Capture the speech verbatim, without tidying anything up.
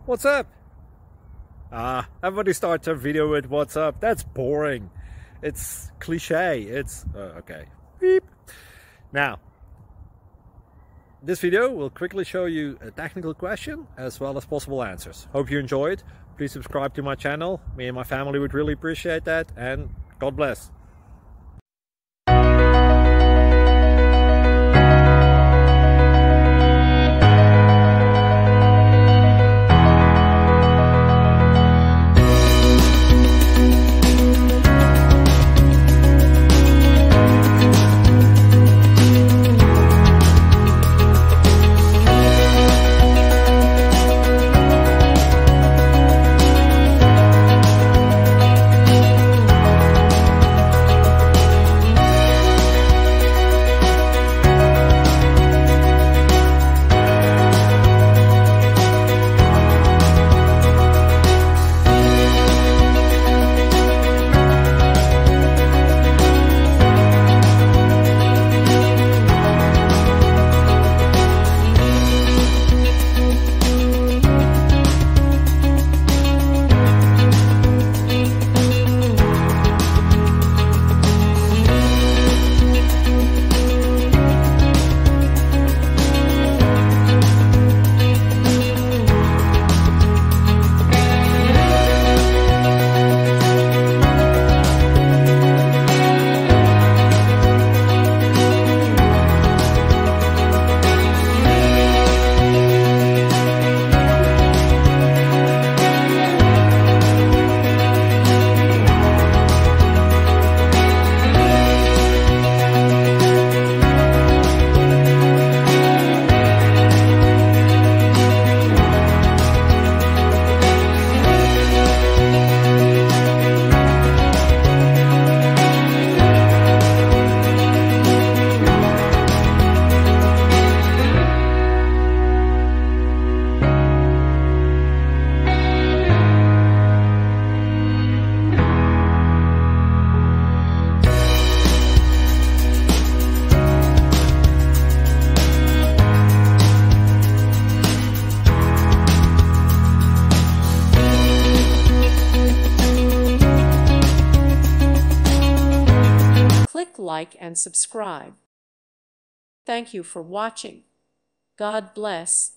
What's up? Ah, everybody starts their video with what's up. That's boring. It's cliche. It's uh, okay. Beep. Now, this video will quickly show you a technical question as well as possible answers. Hope you enjoyed. Please subscribe to my channel. Me and my family would really appreciate that, and God bless. Click like and subscribe. Thank you for watching. God bless.